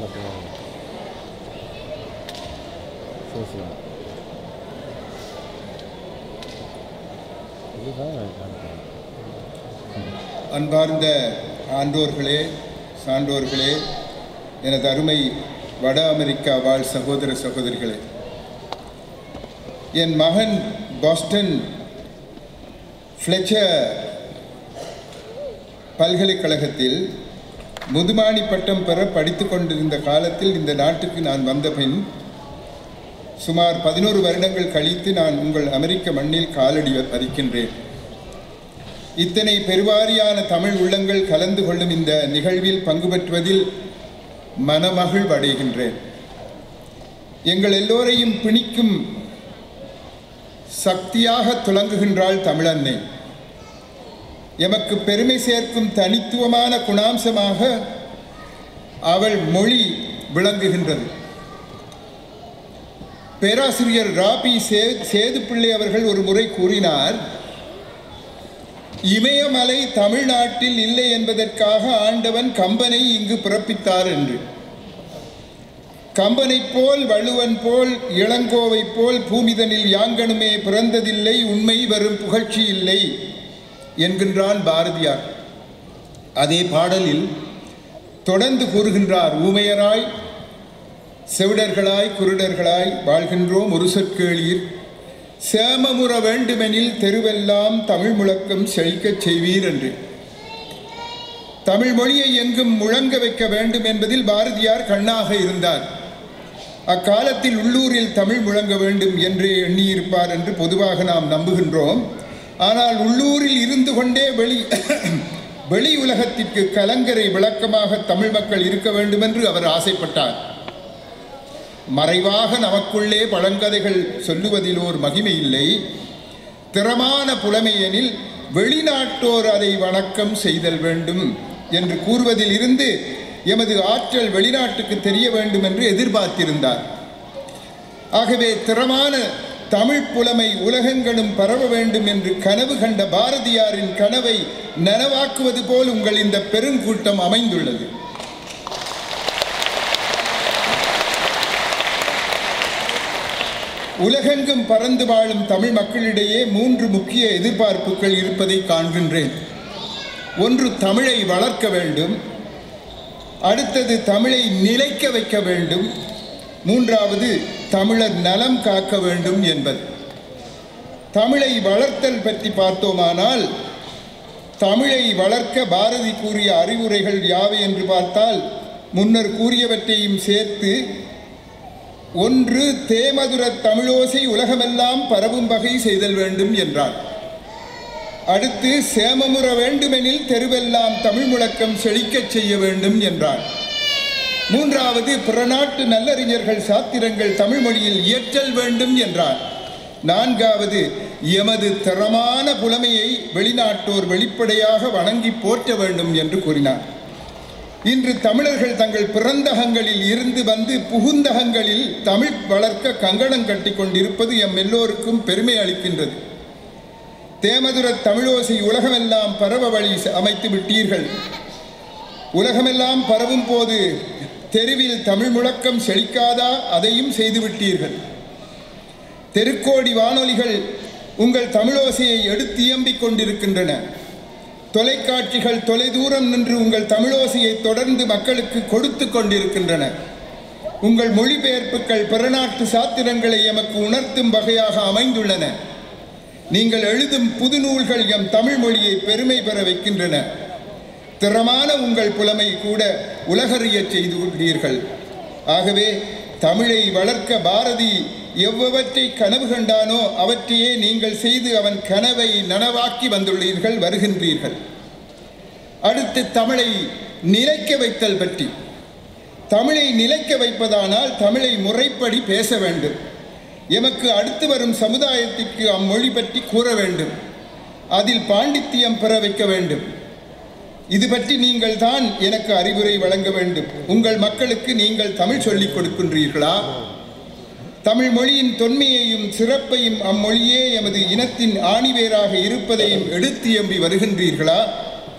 அன்பார்ந்த ஆண்டோர்களே, சான்றோர்களே, எனது அருமை வட அமெரிக்கா வாழ் சகோதர சகோதரிகளே, என் மகன் பாஸ்டன் ஃப்ளெச்சர் பல்கலைக்கழகத்தில் முதுமாணி பட்டம் பெற படித்து கொண்டிருந்த காலத்தில் இந்த நாட்டுக்கு நான் வந்த பின் சுமார் 11 வருடங்கள் கழித்து நான் உங்கள் அமெரிக்க மண்ணில் காலடி பதிக்கின்றேன். இத்தனை பெருவாரியான தமிழ் உள்ளங்கள் கலந்து கொள்ளும் இந்த நிகழ்வில் பங்கு பெற்றுவதில் மனமகிழ்வடைகின்றேன். எங்கள் எல்லோரையும் பிணிக்கும் சக்தியாக துலங்குகின்றாள் தமிழன்னை. எமக்கு பெருமை சேர்க்கும் தனித்துவமான குணாம்சமாக அவள் மொழி விளங்குகின்றது. பேராசிரியர் ராபி சேதுப்பிள்ளை அவர்கள் ஒரு முறை கூறினார், இமயமலை தமிழ்நாட்டில் இல்லை என்பதற்காக ஆண்டவன் கம்பனை இங்கு பிறப்பித்தார் என்று. கம்பனை போல், வள்ளுவன் போல், இளங்கோவை போல் பூமிதனில் யாங்கனுமே பிறந்ததில்லை, உண்மை வரும் புகழ்ச்சி இல்லை என்கின்றான் பாரதியார். அதே பாடலில் தொடர்ந்து கூறுகின்றார், ஊமையராய் செவிடர்களாய் குருடர்களாய் வாழ்கின்றோம் ஒரு சொற்கேளீர், சேமமுற வேண்டுமெனில் தெருவெல்லாம் தமிழ் முழக்கம் செழிக்கச் செய்வீர் என்று. தமிழ் மொழியை எங்கும் முழங்க வைக்க வேண்டும் என்பதில் பாரதியார் கண்ணாக இருந்தார். அக்காலத்தில் உள்ளூரில் தமிழ் முழங்க வேண்டும் என்று எண்ணியிருப்பார் என்று பொதுவாக நாம் நம்புகின்றோம். ஆனால் உள்ளூரில் இருந்து கொண்டே வெளி உலகத்திற்கு கலங்கரை விளக்கமாக தமிழ் மக்கள் இருக்க வேண்டும் என்று அவர் ஆசைப்பட்டார். மறைவாக நமக்குள்ளே பழங்கதைகள் சொல்லுவதில் ஓர் மகிமை இல்லை, திறமான புலமையெனில் வெளிநாட்டோர் அதை வணக்கம் செய்தல் வேண்டும் என்று கூறுவதில் இருந்து எமது ஆற்றல் வெளிநாட்டுக்கு தெரிய வேண்டும் என்று எதிர்பார்த்திருந்தார். ஆகவே திறமான தமிழ் புலமை உலகெங்கனும் பரவ வேண்டும் என்று கனவு கண்ட பாரதியாரின் கனவை நனவாக்குவது போல் உங்கள் இந்த பெருங்கூட்டம் அமைந்துள்ளது. உலகெங்கும் பறந்து வாழும் தமிழ் மக்களிடையே 3 முக்கிய எதிர்பார்ப்புகள் இருப்பதை காண்கின்றேன். ஒன்று, தமிழை வளர்க்க வேண்டும். அடுத்தது, தமிழை நிலைக்க வைக்க வேண்டும். மூன்றாவது, தமிழர் நலம் காக்க வேண்டும் என்பது. தமிழை வளர்த்தல் பற்றி பார்த்தோமானால், தமிழை வளர்க்க பாரதி கூறிய அறிவுரைகள் யாவை என்று பார்த்தால், முன்னர் கூறியவற்றையும் சேர்த்து, 1, தேமதுர தமிழோசை உலகமெல்லாம் பரவும் வகை செய்தல் வேண்டும் என்றார். அடுத்து, சேமமுற வேண்டுமெனில் தெருவெல்லாம் தமிழ் முழக்கம் செழிக்கச் செய்ய வேண்டும் என்றார். மூன்றாவது, பிறநாட்டு நல்லறிஞர்கள் சாத்திரங்கள் தமிழ் மொழியில் இயற்றல் வேண்டும் என்றார். நான்காவது, எமது தரமான புலமையை வெளிநாட்டோர் வெளிப்படையாக வணங்கி போற்ற வேண்டும் என்று கூறினார். இன்று தமிழர்கள் தங்கள் பிறந்தகங்களில் இருந்து வந்து புகுந்தகங்களில் தமிழ் வளர்க்க கங்கணம் கட்டி கொண்டிருப்பது எம் எல்லோருக்கும் பெருமை அளிக்கின்றது. தேமதுர தமிழோசை உலகமெல்லாம் பரவ வழி அமைத்து விட்டீர்கள். உலகமெல்லாம் பரவும் போது தெருவில் தமிழ் முழக்கம் செழிக்காதா? அதையும் செய்துவிட்டீர்கள். தெருக்கோடி வானொலிகள் உங்கள் தமிழோசையை எடுத்து இயம்பிக் கொண்டிருக்கின்றன. தொலைக்காட்சிகள் தொலைதூரம் நின்று உங்கள் தமிழோசையை தொடர்ந்து மக்களுக்கு கொடுத்து கொண்டிருக்கின்றன. உங்கள் மொழிபெயர்ப்புகள் பிறநாட்டு சாத்திரங்களை எமக்கு உணர்த்தும் வகையாக அமைந்துள்ளன. நீங்கள் எழுதும் புது நூல்கள் எம் தமிழ் மொழியை பெருமை பெற வைக்கின்றன. திறமான உங்கள் புலமை கூட உலகறிய செய்து கொண்டீர்கள். ஆகவே தமிழை வளர்க்க பாரதி எவ்வவற்றை கனவு கண்டானோ அவற்றையே நீங்கள் செய்து அவன் கனவை நனவாக்கி வந்துள்ளீர்கள், வருகின்றீர்கள். அடுத்து, தமிழை நிலைக்க வைத்தல் பற்றி. தமிழை நிலைக்க வைப்பதானால் தமிழை முறைப்படி பேச வேண்டும். எமக்கு அடுத்து வரும் சமுதாயத்திற்கு அம்மொழி பற்றி கூற வேண்டும். அதில் பாண்டித்தியம் பெற வைக்க வேண்டும். இது பற்றி நீங்கள் தான் எனக்கு அறிவுரை வழங்க வேண்டும். உங்கள் மக்களுக்கு நீங்கள் தமிழ் சொல்லிக் கொடுக்கின்றீர்களா? தமிழ் மொழியின் தொன்மையையும் சிறப்பையும் அம்மொழியே எமது இனத்தின் ஆணிவேராக இருப்பதையும் எடுத்து எம்பி வருகின்றீர்களா?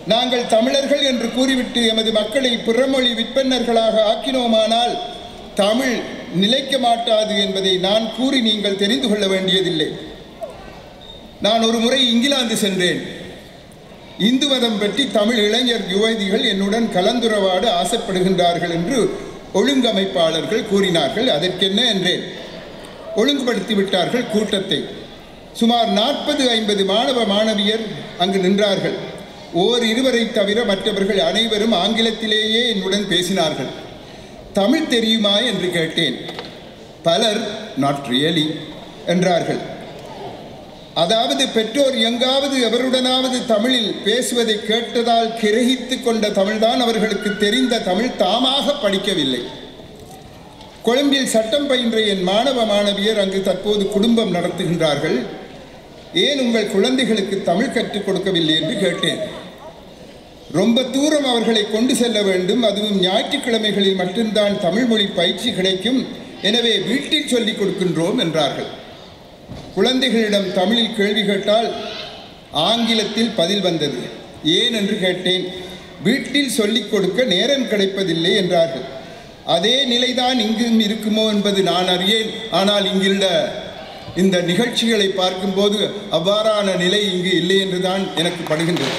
நாங்கள் தமிழர்கள் என்று கூறிவிட்டு எமது மக்களை பிறமொழி விற்பன்னர்களாக ஆக்கினோமானால் தமிழ் நிலைக்க மாட்டாது என்பதை நான் கூறி நீங்கள் தெரிந்து கொள்ள வேண்டியதில்லை. நான் ஒரு முறை இங்கிலாந்து சென்றேன். இந்து மதம் பற்றி தமிழ் இளைஞர் யுவதிகள் என்னுடன் கலந்துரையாட ஆசைப்படுகின்றார்கள் என்று ஒழுங்கமைப்பாளர்கள் கூறினார்கள். அதற்கென்ன என்றேன். ஒழுங்குபடுத்தி விட்டார்கள் கூட்டத்தை. சுமார் 40-50 மாணவ மாணவியர் அங்கு நின்றார்கள். இருவரை தவிர மற்றவர்கள் அனைவரும் ஆங்கிலத்திலேயே என்னுடன் பேசினார்கள். தமிழ் தெரியுமா என்று கேட்டேன். பலர் நாட் ரியலி என்றார்கள். அதாவது பெற்றோர் எங்காவது எவருடனாவது தமிழில் பேசுவதை கேட்டதால் கிரகித்து கொண்ட தமிழ்தான் அவர்களுக்கு தெரிந்த தமிழ், தாமாக படிக்கவில்லை. கொழும்பில் சட்டம் பயின்ற என் மாணவ மாணவியர் அங்கு தற்போது குடும்பம் நடத்துகின்றார்கள். ஏன் உங்கள் குழந்தைகளுக்கு தமிழ் கற்றுக் கொடுக்கவில்லை என்று கேட்டேன். ரொம்ப தூரம் அவர்களை கொண்டு செல்ல வேண்டும், அதுவும் ஞாயிற்றுக்கிழமைகளில் மட்டும்தான் தமிழ் மொழி பயிற்சி கிடைக்கும், எனவே வீட்டில் சொல்லிக் கொடுக்கின்றோம் என்றார்கள். குழந்தைகளிடம் தமிழில் கேள்வி கேட்டால் ஆங்கிலத்தில் பதில் வந்தது. ஏன் என்று கேட்டேன். வீட்டில் சொல்லிக் கொடுக்க நேரம் கிடைப்பதில்லை என்றார்கள். அதே நிலைதான் இங்கும் இருக்குமோ என்பது நான் அறியேன். ஆனால் இங்குள்ள இந்த நிகழ்ச்சிகளை பார்க்கும்போது அவ்வாறான நிலை இங்கு இல்லை என்றுதான் எனக்கு படுகின்றது.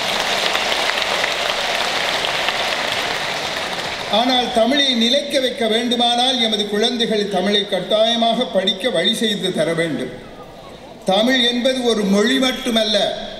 ஆனால் தமிழை நிலைக்க வைக்க வேண்டுமானால் எமது குழந்தைகள் தமிழை கட்டாயமாக படிக்க வழி செய்து தர வேண்டும். தமிழ் என்பது ஒரு மொழி மட்டுமல்ல,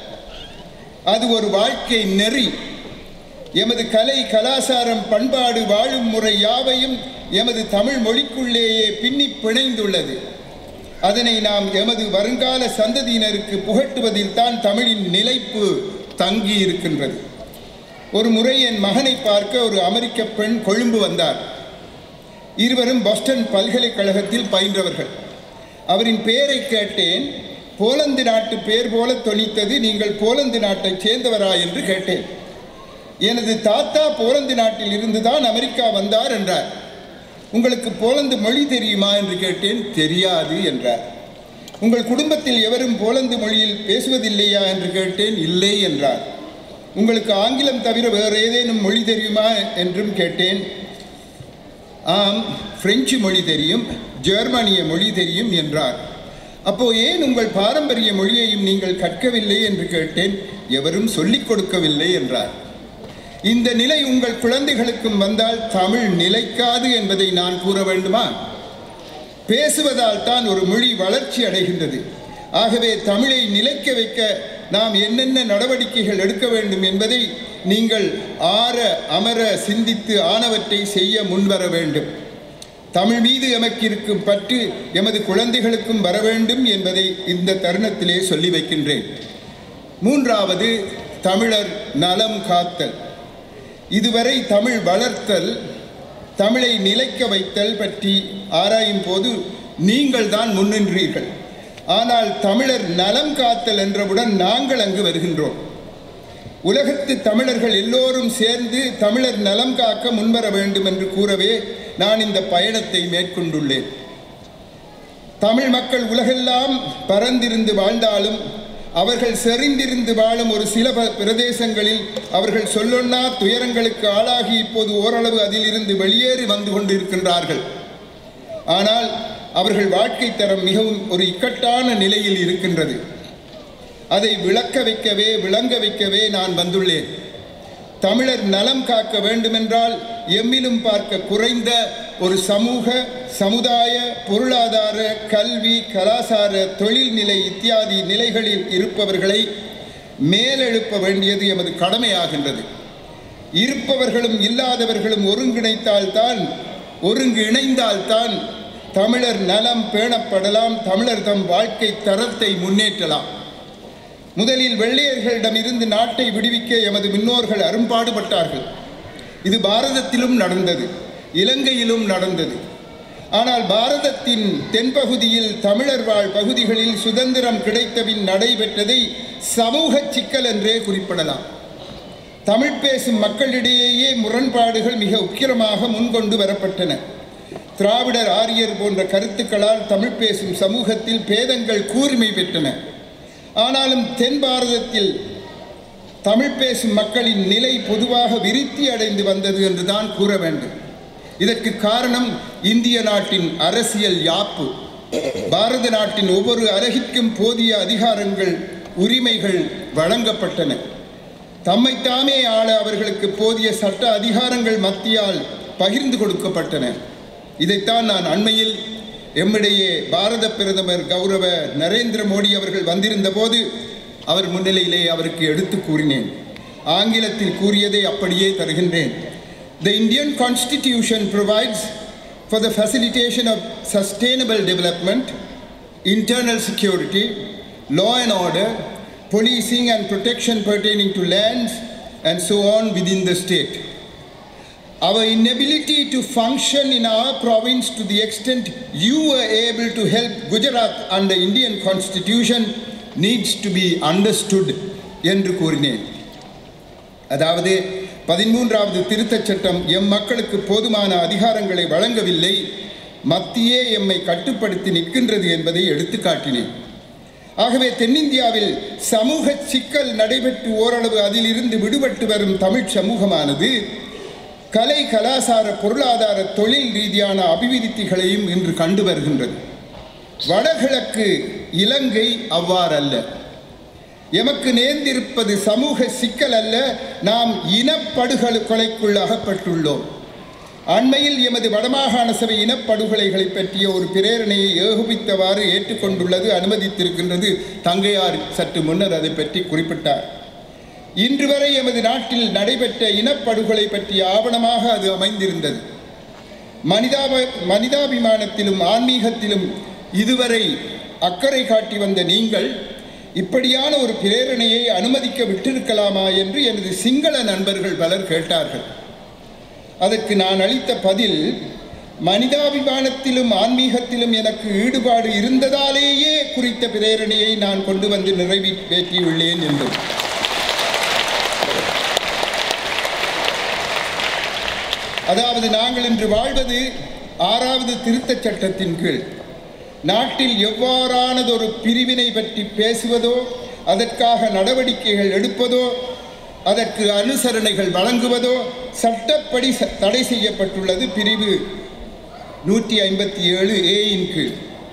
அது ஒரு வாழ்க்கை நெறி. எமது கலை, கலாச்சாரம், பண்பாடு, வாழும் முறை யாவையும் எமது தமிழ் மொழிக்குள்ளேயே பின்னி பிணைந்துள்ளது. அதனை நாம் எமது வருங்கால சந்ததியினருக்கு புகட்டுவதில் தான் தமிழின் நிலைப்பு தங்கி இருக்கின்றது. ஒரு முறை என் மகனை பார்க்க ஒரு அமெரிக்க பெண் கொழும்பு வந்தார். இருவரும் பாஸ்டன் பல்கலைக்கழகத்தில் பயின்றவர்கள். அவரின் பெயரை கேட்டேன். போலந்து நாட்டு பெயர் போல தொனித்தது. நீங்கள் போலந்து நாட்டைச் சேர்ந்தவரா என்று கேட்டேன். எனது தாத்தா போலந்து நாட்டில் இருந்துதான் அமெரிக்கா வந்தார் என்றார். உங்களுக்கு போலந்து மொழி தெரியுமா என்று கேட்டேன். தெரியாது என்றார். உங்கள் குடும்பத்தில் எவரும் போலந்து மொழியில் பேசுவதில்லையா என்று கேட்டேன். இல்லை என்றார். உங்களுக்கு ஆங்கிலம் தவிர வேறு ஏதேனும் மொழி தெரியுமா என்றும் கேட்டேன். ஆம், பிரெஞ்சு மொழி தெரியும், ஜெர்மனிய மொழி தெரியும் என்றார். அப்போ ஏன் உங்கள் பாரம்பரிய மொழியையும் நீங்கள் கற்கவில்லை என்று கேட்டேன். எவரும் சொல்லிக் கொடுக்கவில்லை என்றார். இந்த நிலை உங்கள் குழந்தைகளுக்கும் வந்தால் தமிழ் நிலைக்காது என்பதை நான் கூற வேண்டுமா? பேசுவதால் தான் ஒரு மொழி வளர்ச்சி அடைகின்றது. ஆகவே தமிழை நிலைக்க வைக்க நாம் என்னென்ன நடவடிக்கைகள் எடுக்க வேண்டும் என்பதை நீங்கள் ஆற அமர சிந்தித்து ஆனவற்றை செய்ய முன்வர வேண்டும். தமிழ் மீது எமக்கு இருக்கும் பற்று எமது குழந்தைகளுக்கும் வர வேண்டும் என்பதை இந்த தருணத்திலே சொல்லி வைக்கின்றேன். மூன்றாவது, தமிழர் நலம் காத்தல். இதுவரை தமிழ் வளர்த்தல், தமிழை நிலைக்க வைத்தல் பற்றி ஆராயும் போது நீங்கள் தான் முன்னின்றீர்கள். ஆனால் தமிழர் நலம் காத்தல் என்றவுடன் நாங்கள் அங்கு வருகின்றோம். உலகத்து தமிழர்கள் எல்லோரும் சேர்ந்து தமிழர் நலம் காக்க முன்வர வேண்டும் என்று கூறவே நான் இந்த பயணத்தை மேற்கொண்டுள்ளேன். தமிழ் மக்கள் உலகெல்லாம் பரந்திருந்து வாழ்ந்தாலும் அவர்கள் செறிந்திருந்து வாழும் ஒரு சில பிரதேசங்களில் அவர்கள் சொல்லொன்னா துயரங்களுக்கு ஆளாகி இப்போது ஓரளவு அதிலிருந்து வெளியேறி வந்து கொண்டிருக்கின்றார்கள். ஆனால் அவர்கள் வாழ்க்கை தரம் மிகவும் ஒரு இக்கட்டான நிலையில் இருக்கின்றது. அதை விளங்க வைக்கவே நான் வந்துள்ளேன். தமிழர் நலம் காக்க வேண்டுமென்றால் எம்மிலும் பார்க்க குறைந்த ஒரு சமூக, சமுதாய, பொருளாதார, கல்வி, கலாசார, தொழில்நிலை இத்தியாதி நிலைகளில் இருப்பவர்களை மேலெழுப்ப வேண்டியது எமது கடமையாகின்றது. இருப்பவர்களும் இல்லாதவர்களும் ஒருங்கிணைந்தால்தான் தமிழர் நலம் பேணப்படலாம், தமிழர் தம் வாழ்க்கை தரத்தை முன்னேற்றலாம். முதலில் வெள்ளையர்களிடமிருந்து நாட்டை விடுவிக்க எமது முன்னோர்கள் அரும்பாடுபட்டார்கள். இது பாரதத்திலும் நடந்தது, இலங்கையிலும் நடந்தது. ஆனால் பாரதத்தின் தென்பகுதியில் தமிழர் வாழ் பகுதிகளில் சுதந்திரம் கிடைத்தபின் நடைபெற்றதை சமூக சிக்கல் என்றே குறிப்பிடலாம். தமிழ் பேசும் மக்களிடையே முரண்பாடுகள் மிக உக்கிரமாக முன்கொண்டு வரப்பட்டன. திராவிடர், ஆரியர் போன்ற கருத்துக்களால் தமிழ் பேசும் சமூகத்தில் பேதங்கள் கூர்மை பெற்றன. ஆனாலும் தென் பாரதத்தில் தமிழ் பேசும் மக்களின் நிலை பொதுவாக விருத்தி அடைந்து வந்தது என்றுதான் கூற வேண்டும். இதற்கு காரணம் இந்திய நாட்டின் அரசியல் யாப்பு. பாரத நாட்டின் ஒவ்வொரு அலகிற்கும் போதிய அதிகாரங்கள், உரிமைகள் வழங்கப்பட்டன. தம்மைத்தாமே ஆள அவர்களுக்கு போதிய சட்ட அதிகாரங்கள் மத்தியால் பகிர்ந்து கொடுக்கப்பட்டன. இதைத்தான் நான் அண்மையில் எம்மிடையே பாரத பிரதமர் கௌரவ நரேந்திர மோடி அவர்கள் வந்திருந்த போது அவர் முன்னிலையிலே அவருக்கு எடுத்து கூறினேன். ஆங்கிலத்தில் கூறியதை அப்படியே தருகின்றேன். The Indian Constitution provides for the facilitation of sustainable development, internal security, law and order, policing and protection pertaining to lands and so on within the state. Our inability to function in our province to the extent you were able to help Gujarat under Indian Constitution needs to be understood என்று கூறினேன். அதாவது 13வது திருத்தச் சட்டம் M மக்களுக்கு போதுமான அதிகாரங்களை வழங்கவில்லை, மத்தியே எம்மை கட்டுப்படுத்தி நிற்கின்றது என்பதை எடுத்து காட்டினேன். ஆகவே தென்னிந்தியாவில் சமூக சிக்கல் நடைபெற்று ஓரளவு அதிலிருந்து விடுபட்டு வரும் தமிழ் சமூகமானது கலை, கலாசார, பொருளாதார, தொழில் ரீதியான அபிவிருத்திகளையும் இன்று கண்டு வருகின்றது. வடகிழக்கு இலங்கை அவ்வாறல்ல. எமக்கு நேர்ந்திருப்பது சமூக சிக்கல் அல்ல, நாம் இனப்படுகொலைக்குள் அகப்பட்டுள்ளோம். அண்மையில் எமது வடமாகாண சபை இனப்படுகொலைகளை பற்றிய ஒரு பிரேரணையை ஏகோபித்தவாறு ஏற்றுக்கொண்டுள்ளது, அனுமதித்திருக்கின்றது. தங்கையார் சற்று முன்னர் அதை பற்றி குறிப்பிட்டார். இன்று வரை எமது நாட்டில் நடைபெற்ற இனப்படுகொலை பற்றிய ஆவணமாக அது அமைந்திருந்தது. மனிதாபிமானத்திலும் ஆன்மீகத்திலும் இதுவரை அக்கறை காட்டி வந்த நீங்கள் இப்படியான ஒரு பிரேரணையை அனுமதிக்க விட்டிருக்கலாமா என்று எனது சிங்கள நண்பர்கள் பலர் கேட்டார்கள். அதற்கு நான் அளித்த பதில், மனிதாபிமானத்திலும் ஆன்மீகத்திலும் எனக்கு ஈடுபாடு இருந்ததாலேயே குறித்த பிரேரணையை நான் கொண்டு வந்து நிறைவேற்றியுள்ளேன் என்று. அதாவது நாங்கள் இன்று வாழ்வது 6வது திருத்தச் சட்டத்தின் கீழ். நாட்டில் எவ்வாறானதொரு பிரிவினை பற்றி பேசுவதோ, அதற்காக நடவடிக்கைகள் எடுப்பதோ, அதற்கு அனுசரணைகள் வழங்குவதோ சட்டப்படி தடை செய்யப்பட்டுள்ளது. பிரிவு 157A கீழ்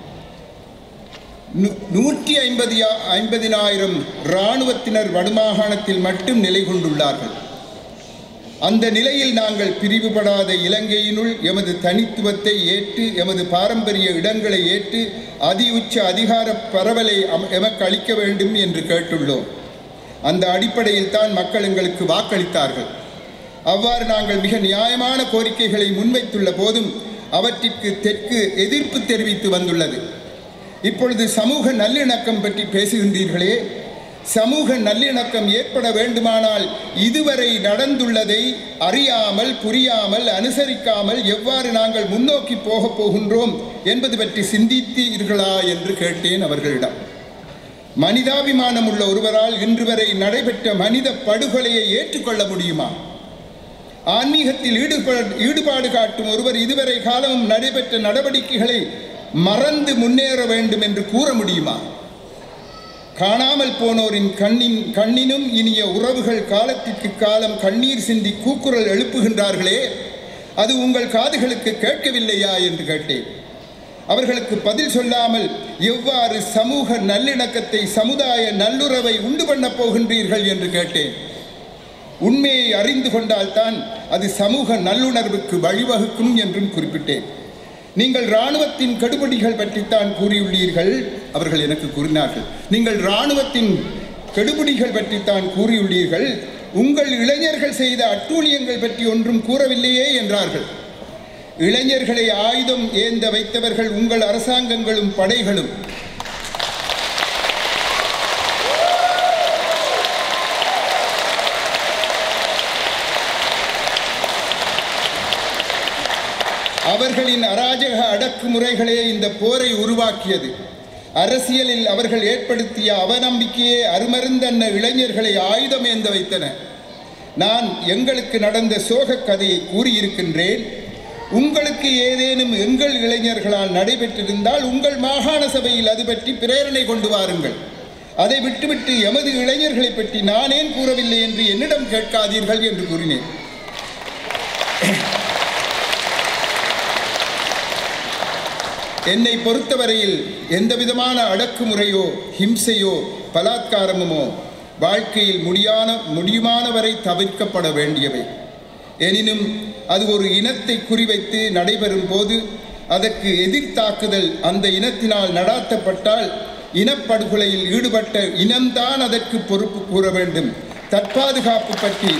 150,000 இராணுவத்தினர் வடமாகாணத்தில் மட்டும் நிலை கொண்டுள்ளார்கள். அந்த நிலையில் நாங்கள் பிரிவுபடாத இலங்கையினுள் எமது தனித்துவத்தை ஏற்று, எமது பாரம்பரிய இடங்களை ஏற்று அதி உச்ச அதிகார பரவலை எமக்கு அளிக்க வேண்டும் என்று கேட்டுள்ளோம். அந்த அடிப்படையில் தான் மக்கள் எங்களுக்கு வாக்களித்தார்கள். அவ்வாறு நாங்கள் மிக நியாயமான கோரிக்கைகளை முன்வைத்துள்ள போதும் அவற்றிற்கு தெற்கு எதிர்ப்பு தெரிவித்து வந்துள்ளது. இப்பொழுது சமூக நல்லிணக்கம் பற்றி பேசுகின்றீர்களே, சமூக நல்லிணக்கம் ஏற்பட வேண்டுமானால் இதுவரை நடந்துள்ளதை அறியாமல், புரியாமல், அனுசரிக்காமல் எவ்வாறு நாங்கள் முன்னோக்கி போகப் போகின்றோம் என்பது பற்றி சிந்தித்தீர்களா என்று கேட்டேன் அவர்களிடம். மனிதாபிமானம் உள்ள ஒருவரால் இன்று வரை நடைபெற்ற மனித படுகொலையை ஏற்றுக்கொள்ள முடியுமா? ஆன்மீகத்தில் ஈடுபாடு காட்டும் ஒருவர் இதுவரை காலமும் நடைபெற்ற நடவடிக்கைகளை மறந்து முன்னேற வேண்டும் என்று கூற முடியுமா? காணாமல் போனோரின் கண்ணினும் இனிய உறவுகள் காலத்திற்கு காலம் கண்ணீர் சிந்தி கூக்குரல் எழுப்புகின்றார்களே, அது உங்கள் காதுகளுக்கு கேட்கவில்லையா என்று கேட்டேன். அவர்களுக்கு பதில் சொல்லாமல் எவ்வாறு சமூக நல்லிணக்கத்தை, சமுதாய நல்லுறவை உண்டு பண்ணப் போகின்றீர்கள் என்று கேட்டேன். உண்மையை அறிந்து கொண்டால்தான் அது சமூக நல்லுணர்வுக்கு வழிவகுக்கும் என்றும் குறிப்பிட்டேன். நீங்கள் இராணுவத்தின் கெடுபிடிகள் பற்றித்தான் கூறியுள்ளீர்கள். அவர்கள் எனக்கு கூறினார்கள், நீங்கள் இராணுவத்தின் கெடுபிடிகள் பற்றித்தான் கூறியுள்ளீர்கள், உங்கள் இளைஞர்கள் செய்த அட்டூழியங்கள் பற்றி ஒன்றும் கூறவில்லையே என்றார்கள். இளைஞர்களை ஆயுதம் ஏந்த வைத்தவர்கள் உங்கள் அரசாங்கங்களும் படைகளும். அவர்களின் அராஜக அடக்குமுறைகளே இந்த போரை உருவாக்கியது. அரசியலில் அவர்கள் ஏற்படுத்திய அவநம்பிக்கையே அருமருந்தன்ன இளைஞர்களை ஆயுதம் ஏந்த வைத்தன. நான் எங்களுக்கு நடந்த சோக கதையை கூறியிருக்கின்றேன். உங்களுக்கு ஏதேனும் எங்கள் இளைஞர்களால் நடைபெற்றிருந்தால் உங்கள் மாகாண சபையில் அது பற்றி பிரேரணை கொண்டு வாருங்கள். அதை விட்டுவிட்டு எமது இளைஞர்களை பற்றி நான் ஏன் கூறவில்லை என்று என்னிடம் கேட்காதீர்கள் என்று கூறினேன். என்னை பொறுத்தவரையில் எந்தவிதமான அடக்குமுறையோ ஹிம்சையோ பலாத்காரமுமோ வாழ்க்கையில் முடியுமானவரை தவிர்க்கப்பட வேண்டியவை. எனினும் அது ஒரு இனத்தை குறிவைத்து நடைபெறும் போது அதற்கு எதிர்த்தாக்குதல் அந்த இனத்தினால் நடாத்தப்பட்டால் இனப்படுகொலையில் ஈடுபட்ட இனம்தான் அதற்கு பொறுப்பு கூற வேண்டும். தற்பாதுகாப்பு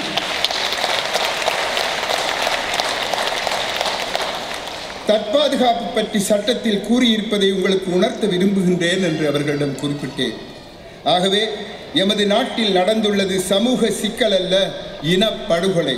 பற்றி சட்டத்தில் கூறியிருப்பதை உங்களுக்கு உணர்த்த விரும்புகின்றேன் என்று அவர்களிடம் குறிப்பிட்டேன். ஆகவே எமது நாட்டில் நடந்துள்ளது சமூக சிக்கல் அல்ல, இனப்படுகொலை.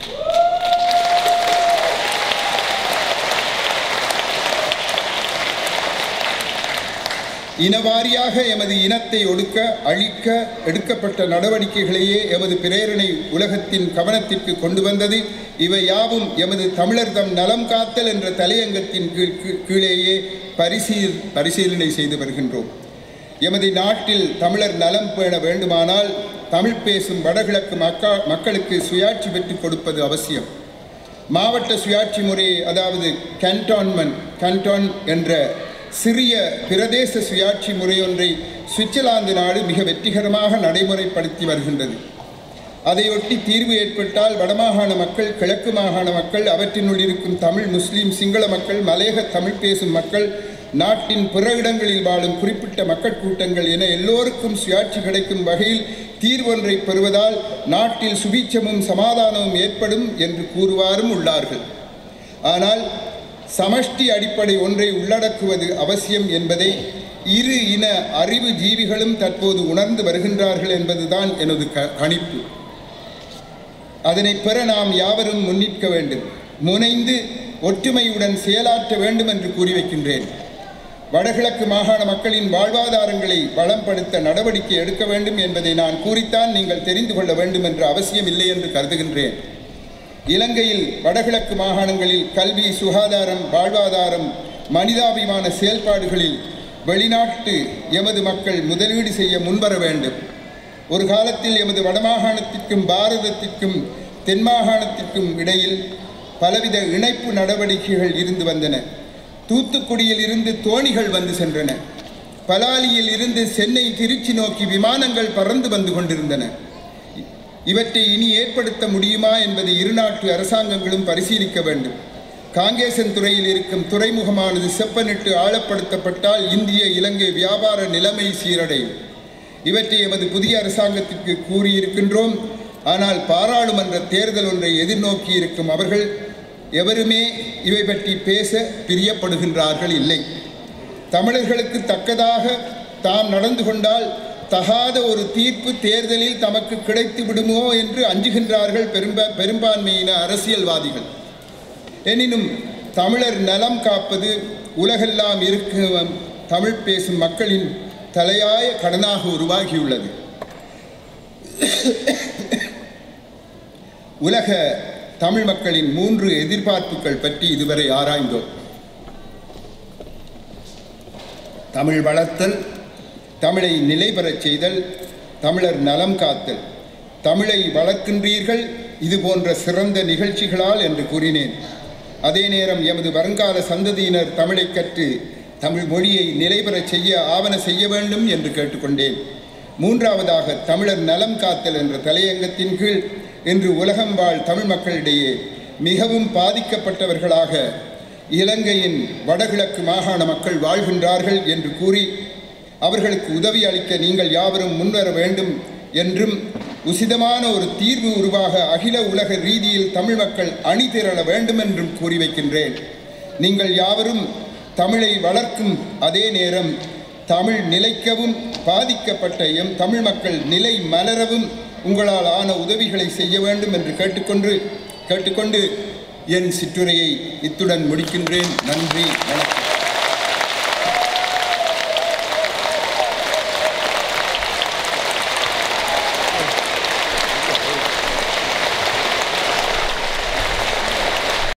இனவாரியாக எமது இனத்தை ஒடுக்க அழிக்க எடுக்கப்பட்ட நடவடிக்கைகளையே எமது பிரேரணை உலகத்தின் கவனத்திற்கு கொண்டு வந்தது. இவை யாவும் எமது தமிழர் தம் நலம் காத்தல் என்ற தலையங்கத்தின் கீழேயே பரிசீலனை செய்து வருகின்றோம். எமது நாட்டில் தமிழர் நலம் பேண வேண்டுமானால் தமிழ் பேசும் வடகிழக்கு மக்களுக்கு சுயாட்சி பெற்றுக் கொடுப்பது அவசியம். மாவட்ட சுயாட்சி முறை, அதாவது கேன்டான் என்ற சிறிய பிரதேச சுயாட்சி முறையொன்றை சுவிட்சர்லாந்து நாடு மிக வெற்றிகரமாக நடைமுறைப்படுத்தி வருகின்றது. அதையொட்டி தீர்வு ஏற்பட்டால் வடமாகாண மக்கள், கிழக்கு மாகாண மக்கள், அவற்றினுள் இருக்கும் தமிழ், முஸ்லீம், சிங்கள மக்கள், மலையக தமிழ் பேசும் மக்கள், நாட்டின் பிற இடங்களில் வாழும் குறிப்பிட்ட மக்கள் கூட்டங்கள் என எல்லோருக்கும் சுயாட்சி கிடைக்கும் வகையில் தீர்வொன்றை பெறுவதால் நாட்டில் சுபீட்சமும் சமாதானமும் ஏற்படும் என்று கூறுவாரும் உள்ளார்கள். ஆனால் சமஷ்டி அடிப்படை ஒன்றை உள்ளடக்குவது அவசியம் என்பதை இரு இன அறிவு ஜீவிகளும் தற்போது உணர்ந்து வருகின்றார்கள் என்பதுதான் எனது கணிப்பு. அதனை பெற நாம் யாவரும் முன்னிற்க வேண்டும், முனைந்து ஒற்றுமையுடன் செயலாற்ற வேண்டும் என்று கூறி வைக்கின்றேன். வடகிழக்கு மாகாண மக்களின் வாழ்வாதாரங்களை வளம்படுத்த நடவடிக்கை எடுக்க வேண்டும் என்பதை நான் கூறித்தான் நீங்கள் தெரிந்து கொள்ள வேண்டும் என்ற அவசியம் இல்லை என்று கருதுகின்றேன். இலங்கையில் வடகிழக்கு மாகாணங்களில் கல்வி, சுகாதாரம், வாழ்வாதாரம், மனிதாபிமான செயல்பாடுகளில் வெளிநாட்டு எமது மக்கள் முதலீடு செய்ய முன்வர வேண்டும். ஒரு காலத்தில் எமது வடமாகாணத்திற்கும் பாரதத்திற்கும் தென் மாகாணத்திற்கும் இடையில் பலவித இணைப்பு நடவடிக்கைகள் இருந்து வந்தன. தூத்துக்குடியில் இருந்து தோணிகள் வந்து சென்றன. பலாலியில் இருந்து சென்னை, திருச்சி நோக்கி விமானங்கள் பறந்து வந்து கொண்டிருந்தன. இவற்றை இனி ஏற்படுத்த முடியுமா என்பதை இருநாட்டு அரசாங்கங்களும் பரிசீலிக்க வேண்டும். காங்கேசன் துறையில் இருக்கும் துறைமுகமானது செப்பனிட்டு ஆழப்படுத்தப்பட்டால் இந்திய இலங்கை வியாபார நிலைமை சீரடையும். இவற்றை எமது புதிய அரசாங்கத்திற்கு கூறியிருக்கின்றோம். ஆனால் பாராளுமன்ற தேர்தல் ஒன்றை எதிர்நோக்கி இருக்கும் அவர்கள் எவருமே இவை பற்றி பேச பிரியப்படுகின்றார்கள் இல்லை. தமிழர்களுக்கு தக்கதாக தாம் நடந்து கொண்டால் தகாத ஒரு தீர்ப்பு தேர்தலில் தமக்கு கிடைத்து விடுமோ என்று அஞ்சுகின்றார்கள் பெரும்பான்மையின அரசியல்வாதிகள். எனினும் தமிழர் நலம் காப்பது உலகெல்லாம் இருக்கும் தமிழ் பேசும் மக்களின் தலையாய கடனாக உருவாகியுள்ளது. உலக தமிழ் மக்களின் 3 எதிர்பார்ப்புகள் பற்றி இதுவரை ஆராய்ந்தோம். தமிழ் வளர்த்தல், தமிழை நிலை பெறச் செய்தல், தமிழர் நலம் காத்தல். தமிழை வளர்க்கின்றீர்கள் இது போன்ற சிறந்த நிகழ்ச்சிகளால் என்று கூறினேன். அதே நேரம் எமது வருங்கால சந்ததியினர் தமிழை கற்று தமிழ் மொழியை நிலை பெறச் செய்ய ஆவண செய்ய வேண்டும் என்று கேட்டுக்கொண்டேன். மூன்றாவதாக தமிழர் நலம் காத்தல் என்ற தலையங்கத்தின் கீழ் இன்று உலகம் வாழ் தமிழ் மக்களிடையே மிகவும் பாதிக்கப்பட்டவர்களாக இலங்கையின் வடகிழக்கு மாகாண மக்கள் வாழ்கின்றார்கள் என்று கூறி அவர்களுக்கு உதவி அளிக்க நீங்கள் யாவரும் முன்வர வேண்டும் என்றும் உசிதமான ஒரு தீர்வு உருவாக அகில உலக ரீதியில் தமிழ் மக்கள் அணி திரள வேண்டும் என்றும் கூறி வைக்கின்றேன். நீங்கள் யாவரும் தமிழை வளர்க்கும் அதே நேரம் தமிழ் நிலைக்கவும் பாதிக்கப்பட்ட எம் தமிழ் மக்கள் நிலை மலரவும் உங்களால் ஆன உதவிகளை செய்ய வேண்டும் என்று கேட்டுக்கொண்டு என் சிற்றுரையை இத்துடன் முடிக்கின்றேன். நன்றி, வணக்கம்.